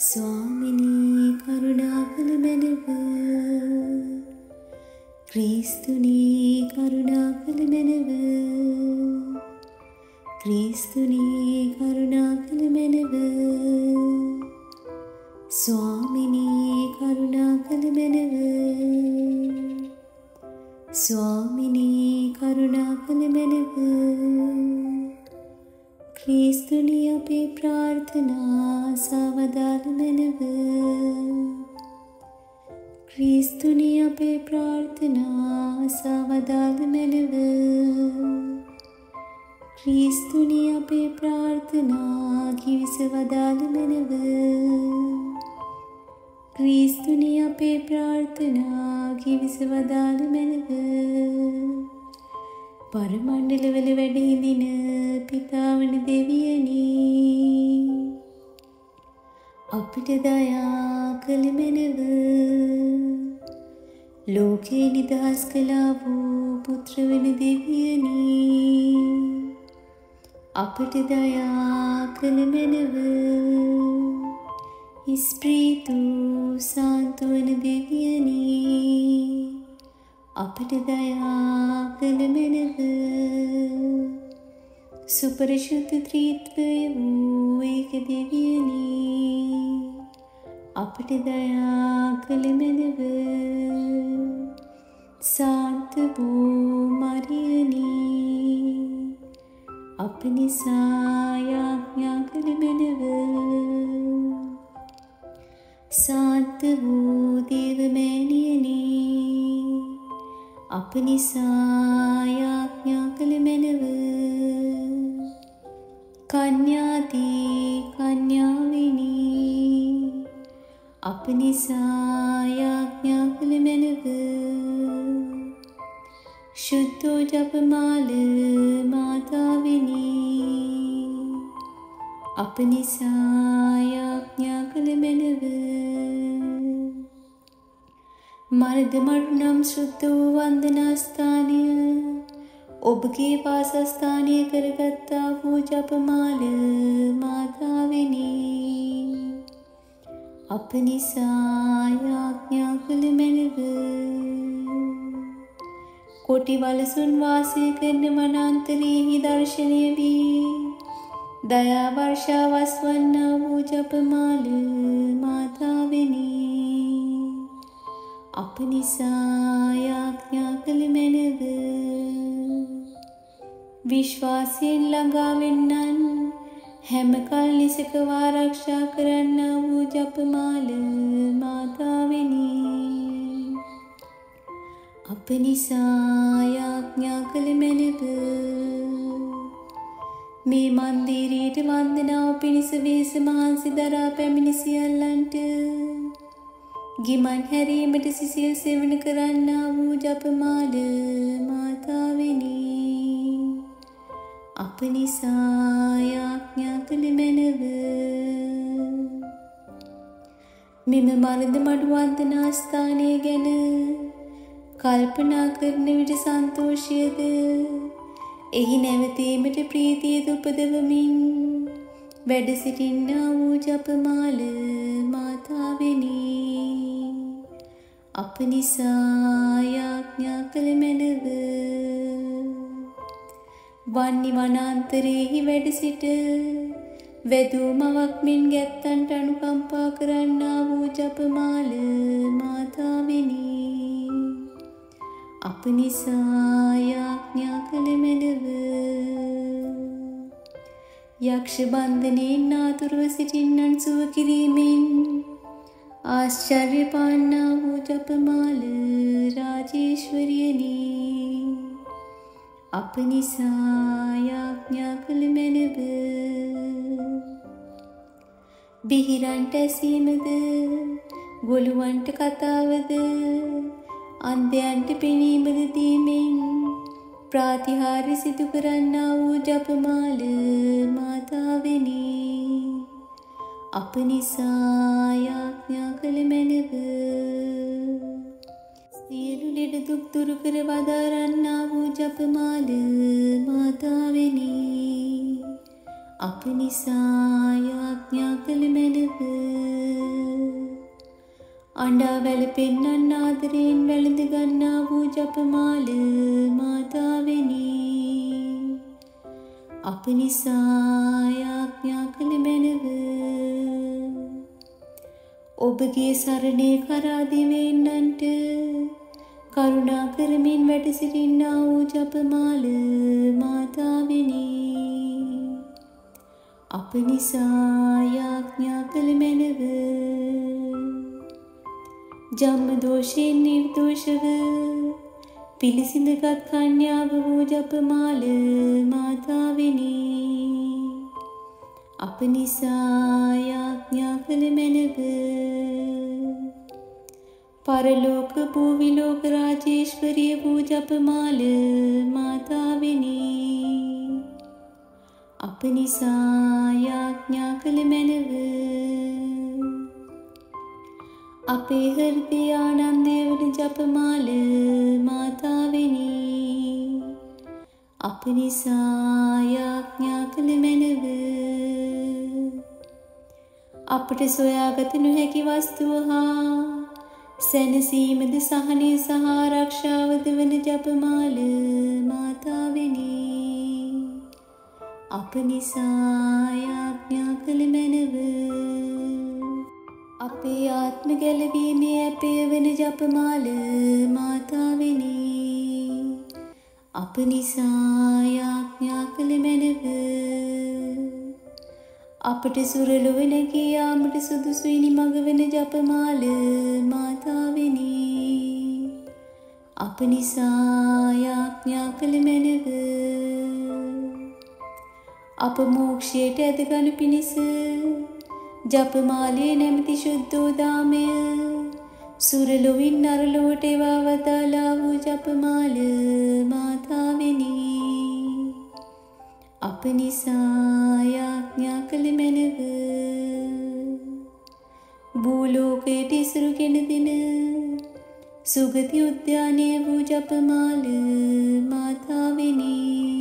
ස්වාමිනී කරුණාකල මැනව ක්‍රිස්තුනී කරුණාකල මැනව ක්‍රිස්තුනී කරුණාකල මැනව ස්වාමිනී කරුණාකල මැනව ස්වාමිනී කරුණාකල මැනව ක්‍රිස්තුනී අපේ ප්‍රාර්ථනා සවදාල මැනව ක්‍රිස්තුනී අපේ ප්‍රාර්ථනා සවදාල මැනව ක්‍රිස්තුනී අපේ ප්‍රාර්ථනා කිවිසවදාල මැනව ක්‍රිස්තුනී අපේ ප්‍රාර්ථනා කිවිසවදාල මැනව පරමණ්ඩලවල වැඩ හිඳින පිතාවන දෙවියනි අපිට දයා කළ මැනව ලෝකේ නිදහස් කළා වූ පුත්‍රවන දෙවියනි අපිට දයා කළ මැනව ඉස්ප්‍රීතු සාන්තුවන දෙවියනි අපට දයා කළ මැනව සුපරිශුද්ධ ත්‍රිත්වය වූ ඒක දෙවියනි අපට දයා කළ මැනව සාන්ත වූ මරියනි අප නිසා යාඥා කළ මැනව සාන්ත වූ දේවමෑණියනි අප නිසා යාඥා කළ මැනව කන්‍යාදී කන්‍යාවිනි අප නිසා යාඥා කළ මැනව ශුද්ධෝ ජපමාල මාතාවිනි අප නිසා යාඥා කළ මැනව මර්ද මරුනම් ශුද්ධ වූ වන්දනාස්ථානය ඔබගේ වාසස්ථානය කරගත්තා වූ ජපමාල මාතාවෙනි අප නිසා යාඥා කළ මැනව කොටි වලසුන් වාසය කරන වනාන්තරයෙහි දර්ශනය වී දයා වර්ෂා වස්වන්නා වූ ජපමාල මාතාවෙනි අප නිසා යාඥා කළ මැනව විශ්වාසයෙන් ළඟා වෙන්නන් හැම කල් නිසක ආරක්ෂා කරන්නා වූ ජපමාල මාතාවෙනි අප නිසා යාඥා කළ මැනව මේ මන්දිරයට වන්දනාව පිණිස වේස මහන්සි දරා පැමිණි සියල්ලන්ට ගිමන් හැරීමට සිසිල් සෙවණ කරන්නා වූ ජපමාල මාතාවෙනි අප නිසා යාඥා කළ මැනව මෙම මරද මඩු වන්දනාස්ථානය ගැන කල්පනා කරන විට සන්තෝෂයද එහි නැවතීමට ප්‍රීතියද උපදවමින් වැඩ සිටින්නා වූ ජපමාල මාතාවෙනි අප නිසා යාඥා කළ මැනව වන්නි වනාන්තරයෙහි වැඩ සිට වැදූ මවක් මෙන් ගැත්තන්ට අනුකම්පා කරන්නා වූ ජපමාල මාතාවෙනි අප නිසා යාඥා කළ මැනව යක්ෂ බන්ධනයෙන් ආතුරව සිටින්නන් සුව කිරීමෙන් ආශ්චර්ය පාන්නා වූ ජපමාල රාජේශ්වරියනි අප නිසා යාඥා කළ මැනව බිහිරන්ට ඇසීමද ගොළුවන්ට කතාවද අන්ධයන්ට පෙනීමද දීමෙන් ප්‍රාතිහාර්ය සිදු කරන්නා වූ ජපමාල මාතාවෙනි අප නිසා යාඥා කළ මැනව සියලු ලෙඩ දුක් දුරු කර වදාරන්නා වූ ජපමාල මාතාවෙනි අප නිසා යාඥා කළ මැනව. අඬා වැළපෙන්නන් ආදරයෙන් වැළඳ ගන්නා වූ ජපමාල මාතාවෙනි. අප නිසා යාඥා කළ මැනව. ඔබගේ සරණේ කරා දිවෙන්නන්ට කරුණා කරමින් වැඩ සිටින්නා වූ ජපමාල මාතාවෙනි. අප නිසා යාඥා කළ මැනව. ජම්ම දෝෂයෙන් නිර්දෝෂව පිළිසිඳගත් කන්‍යාව වූ ජපමාල මාතාවෙනි. අප නිසා යාඥා කළ මැනව. පරලෝක භූවිලෝක රාජේශ්වරිය වූ ජපමාල මාතාවෙනි. අප නිසා යාඥා කළ මැනව. අපේ හෘදය ආනන්දය වන ජපමාල මාතාවෙනි. අප නිසා යාඥා කළ මැනව. අපට සොයාගත නොහැකි වස්තුව හා සැනසීමද සහනය සහ ආරක්ෂාවද වන ජපමාල මාතාවෙනි. අප නිසා යාඥා කළ මැනව. අපේ ආත්ම ගැලවීමේ ඇපය වන ජපමාල මාතාවෙනි. අප නිසා යාඥා කළ මැනව. අපට සුරලොව නැගී යාමට සුදුසුයිනි මඟ වන ජපමාල මාතාවෙනි. අප නිසා යාඥා කළ මැනව. අප මෝක්ෂයට ඇදගනු පිණිස ජපමාලයේ නැමැති ශුද්ධෝදාමය සුරලොවින් නරලොවට එවා වදාළා වූ ජපමාල මාතාවෙනි. අප නිසා යාඥා කළ මැනව. භූලෝකයට ඉසුරුගෙන දෙන සුගති උද්‍යානය වූ ජපමාල මාතාවෙනි.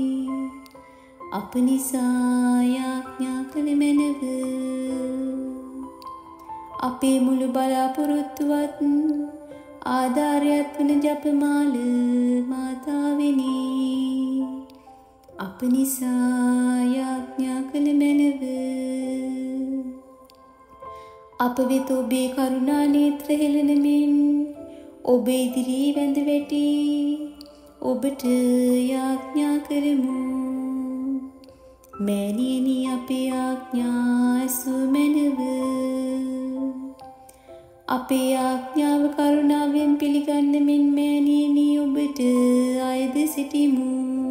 අප නිසා යාඥා කළ මැනව. අපේ මුළු බලාපොරොත්තුවත් ආධාරයක් වන ජපමාල මාතාවෙනි. අප නිසා යාඥා කළ මැනව. අප වෙත ඔබේ කරුණා නේත්‍ර හෙළන මෙන් ඔබ ඉදිරී වැඳ වැටි ඔබට යාඥා කරමු. මෑණියනි අපේ ආඥා ඇසූ මැනව. අපේ ආඥාව කරුණාවෙන් පිළිගන්නමින් මෑණියනි ඔබට අයද සිටිමු.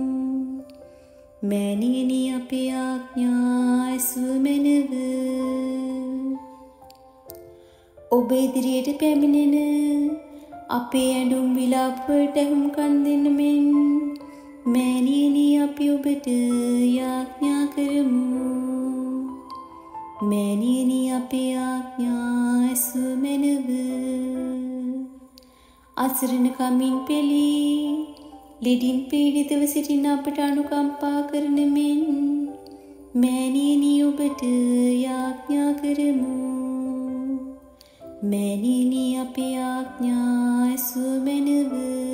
මෑණියනි අපේ ආඥා ඇසූ මැනව. ඔබ ඉදිරියට පැමිණෙන අපේ ඇඬුම් විලාපවලට ඇහුම්කන් දෙන මෙන් මෑණියනි අපි ඔබට යාඥා කරමු. මෑණියනි අපේ ආඥා ඇසූ මැනව. අසරණ කමින් පෙළී ලෙඩින් පීඩිතව සිටින අපට අනුකම්පා කරන මෙන් මෑණියනි ඔබට යාඥා කරමු. මෑණියනි අපේ ආඥා ඇසූ මැනව.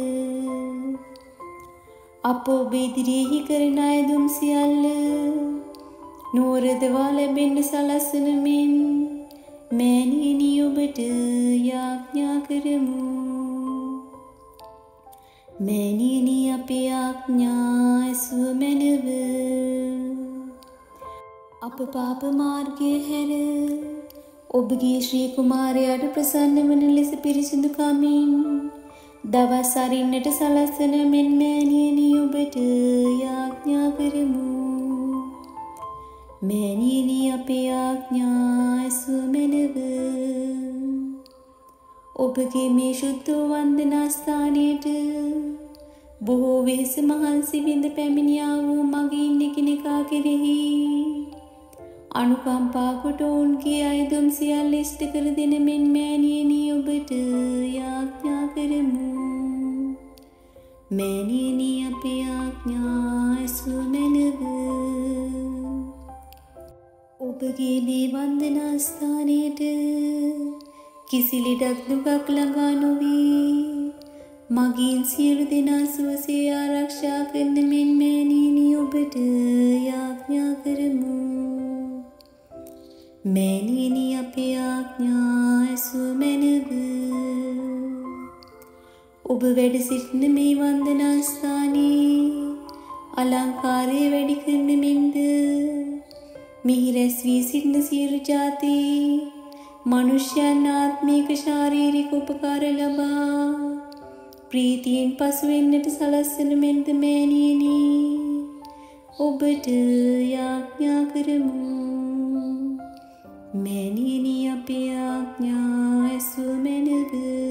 අප ඔබ ඉදිරියෙහි කරන අයදුම් සියල්ල නුවරදවා ලැබෙන්න සලස්වන මෙන් මෑණියනි ඔබට යාඥා කරමු. මෑණියනි අපේ ආඥා ඇසූ මැනව. අප පාප මාර්ගය හැර ඔබගේ ශ්‍රී කුමාරයාට ප්‍රසන්න වන ලෙස පිරිසිදු කමින් දවස් අරින්නට සලස්වන මෙන් මෑණියනි ඔබට යාඥා කරමු. මෑණියනි අපේ ආඥා ඇසූ මැනව. ඔබගේ මේ ශුද්ධ වන්දනා ස්ථානයට බොහෝ වෙහෙස මහන්සි විඳ පැමිණියා වූ මගීන් එකිනෙකා කෙරෙහි අනුකම්පා කොට ඔවුන්ගේ අයදුම් සියල්ල ඉෂ්ට කර දෙන මෙන් මෑණියනි ඔබට යාඥා කරමු. මෑණියනි අපේ ආඥා ඇසූ මැනව. ඔබගේ මේ වන්දනා ස්ථානයට කිසි ලෙඩක් දුකක් ළඟා නොවී මගින් සියලු දෙනා සුවසේ ආරක්ෂා කරන මෙන් මෑණියනි ඔබට යාඥා කරමු. මෑණියනි අපේ ආඥා ඇසූ මැනව. ඔබ වැඩ සිටින මේ වන්දනා ස්ථානයේ අලංකාරය වැඩි කරන මෙන්ද මෙහි රැස් වී සිටින සියලු ජාති මනුෂ්‍යයන් ආත්මික ශාරීරික උපකාර ලබා ප්‍රීතියෙන් පසු වෙන්නට සලස්වන මෙන්ද මෑණියනි ඔබට යාඥා කරමු. මෑණියනි අපේ ආඥා ඇසූ මැනව.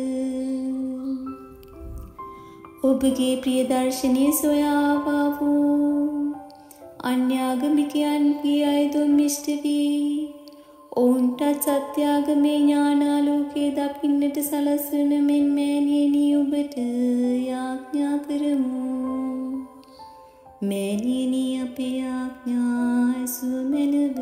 ඔබගේ ප්‍රිය දර්ශනය සොයා ආවා වූ අන්‍යාගමිකයන්ගේ අයදුම් ඉෂ්ට වී ඔවුන්ටත් සත්‍යාගමේ ඥානාලෝකයේ දකින්නට සලස්වන මෙන් මෑණියනි ඔබට යාඥා කරමු. මෑණියනි අපේ ආඥා ඇසූ මැනව.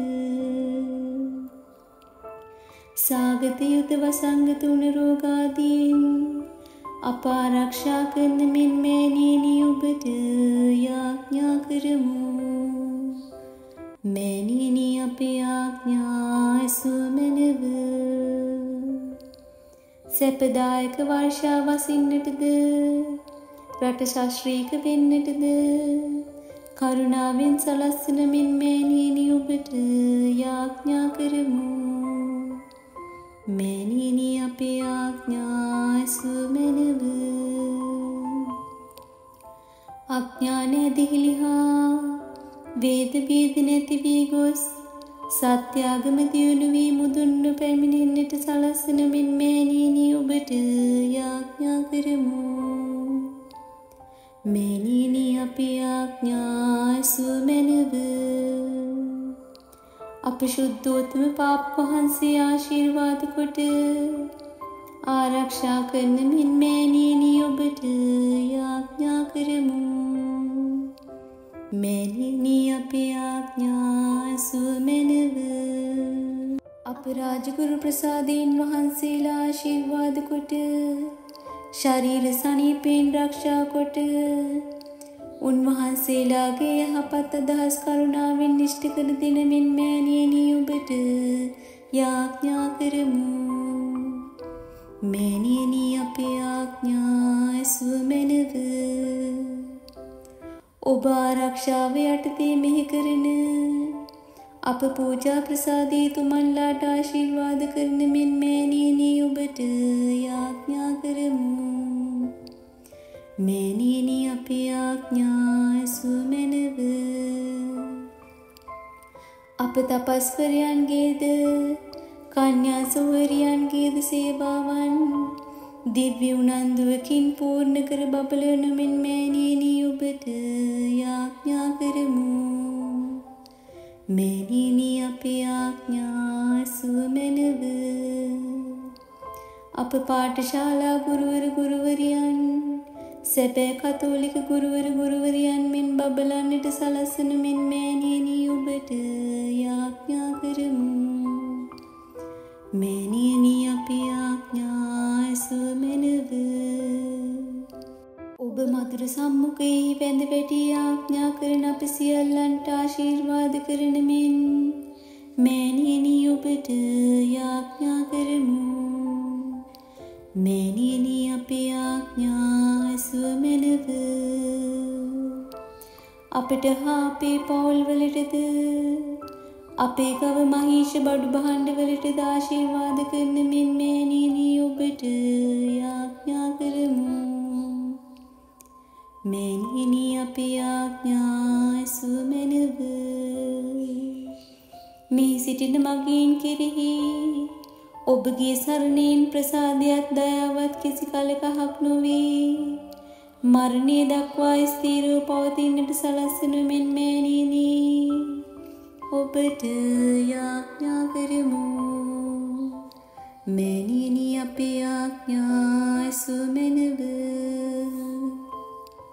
සාගත යුත වසංගත උණ රෝගාදීන් අප ආරක්ෂා කරන මෙන් මෑණියනි ඔබට යාඥා කරමු. මෑණියනි අපේ ආඥා ඇසූ මැනව. සැපදායක වර්ෂා වසින්නටද රට ශාස්ත්‍රීක වෙන්නටද කරුණාවෙන් සලස්වන මෙන් මෑණියනි ඔබට යාඥා කරමු. මෑණියනි අපේ ආඥා ඇසූ මැනව. අඥාන ඇදිහිලිහා වේද වේද නැති වී ගොස් සත්‍යාගම දියුණු වී මුදුන්ව පැමිණෙන්නට සලස්වන මෙන් මෑණියනි ඔබට යාඥා කරමු. මෑණියනි අපේ ආඥා ඇසූ මැනව. අප ශුද්ධෝත්තම පාප වහන්සේ ආශිර්වාද කොට ආරක්ෂා කරන මෙන් මෑණියනි ඔබට යාඥා කරමු. මෑණියනි අපේ ආඥා ඇසූ මැනව. අප රාජගුරු ප්‍රසාදීන් වහන්සේලා ආශිර්වාද කොට ශරීර සනීපයෙන් රක්ෂා කොට උන්වහන්සේලාගේ යහපත් අදහස් කරුණාවෙන් ඉෂ්ට කර දෙන මෙන් මෑණියනි ඔබට යාඥා කරමු. මෑණියනි අපේ ආඥා ඇසූ මැනව. ඔබ ආරක්ෂාව යටතේ මෙහි කරන අප පූජා ප්‍රසාදී තුමන්ලාට ආශිර්වාද කරන මෙන් මෑණියනි ඔබට යාඥා කරමු. මෑණියනි අපේ ආඥා ඇසූ මැනව. අප තපස්වරයන්ගේද කන්‍යා සොහොයුරියන්ගේද සේවාවන් දිව්‍ය උනන්දුවකින් පූර්ණ කර බබලන මෙන් මෑණියනි ඔබට යාඥා කරමු. මෑණියනි අපේ ආඥා ඇසූ මැනව. අප පාඨශාලා ගුරුවර ගුරුවරියන් සැබෑ කතෝලික ගුරුවර ගුරුවරියන් මෙන් බබලන්නට සලස්වන මෙන් මෑණියනි ඔබට යාඥා කරමු. මෑණියනි අපේ ආඥා ඇසූ මැනව. ඔබ මధుර සම්මුඛයෙහි වැඳ වැටි ආඥා කරන අප සියල්ලන්ට ආශිර්වාද කරන මෙන් මෑණියනි ඔබට යාඥා කරමු. මෑණියනි අපේ ආඥා ඇසූ මැනව. අපට හා අපේ පවුල්වලටද අපේ ගව මහීෂ බඩු භාණ්ඩවලටද ආශිර්වාද කරන මෙන් මෑණියනි ඔබට යාඥා කරමු. මෑණියනි අපේ ආඥා ඇසූ මැනව. මෙහි සිටින මගීන් කෙරෙහි ඔබගේ සරණයෙන් ප්‍රසාදයක් දයාවත් කිසි කලක හක් නොවේ මරණය දක්වා ස්ථීරව පවතින්නට සලස්වන මෙන් මෑණියනි ඔබට යාඥා කරමු. මෑණියනි අපේ ආඥා ඇසූ මැනව.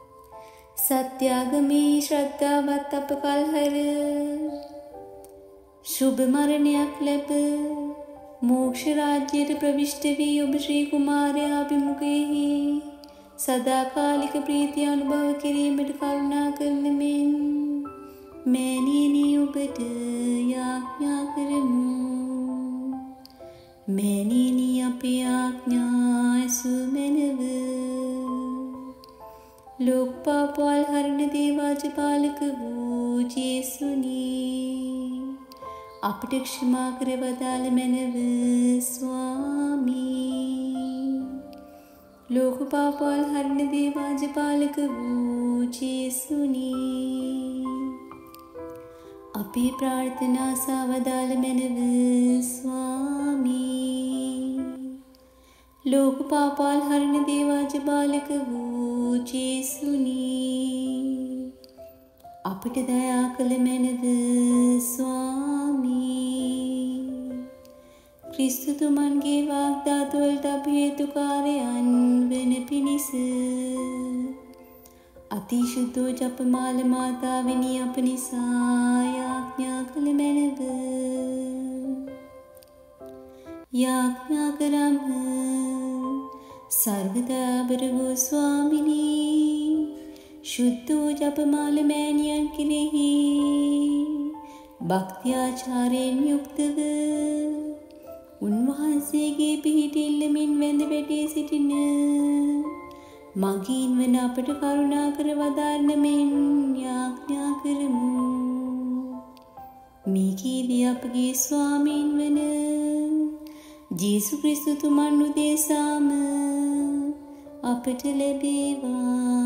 සත්‍යාගමේ ශ්‍රද්ධාවත් අප කල්හර ශුභ මරණයක් ලැබ මෝක්ෂ රාජ්‍යයට ප්‍රවිෂ්ඨ වී ඔබ ශ්‍රී කුමාරයා අභිමුඛයෙහි සදාකාලික ප්‍රීතිය අනුභව කිරීමට කරුණා කරන මෙන් මෑණියනි ඔබට යාඥා කරමු. මෑණියනි අපේ ආඥා ඇසූ මැනව. ලෝකපාපවල් හරණ දේවාජපාලක වූ ජේසුනි අපට ක්ෂමා කර වදාළ මැනව ස්වාමී. ලෝකපාපවල් හරණ දේවාජපාලක වූ ජේසුනි අපේ ප්‍රාර්ථනා සවදාළ මැනව ස්වාමී. ලෝකපාපවල් හරණ දේවාජපාලක වූ ජේසුනි අපට දයා කළ මැනව ස්වාමී. ක්‍රිස්තුතුමන්ගේ වාග්දාතුවලට අපි හේතුකාරයන් වන පිණිස අතිශුද්ධෝ ජපමාල මාතාවෙනි අප නිසා යාඥා කළ මැනව. යාඥා කරම්හ සර්වදාබර වූ ස්වාමිනී ශුද්ධෝ ජපමාල මෑණියන් කෙරෙහි භක්තිආචාරයෙන් යුක්තව උන්වහන්සේගේ පිහිට ඉල්ලමින් වැඳ වැටී සිටින මගීන් වන අපට කරුණා කර වදාරන මෙන් යාඥා කරමු. මේකීදී අපගේ ස්වාමීන් වන ජේසු ක්‍රිස්තුතුමන් උදෙසාම අපට ලැබේවා.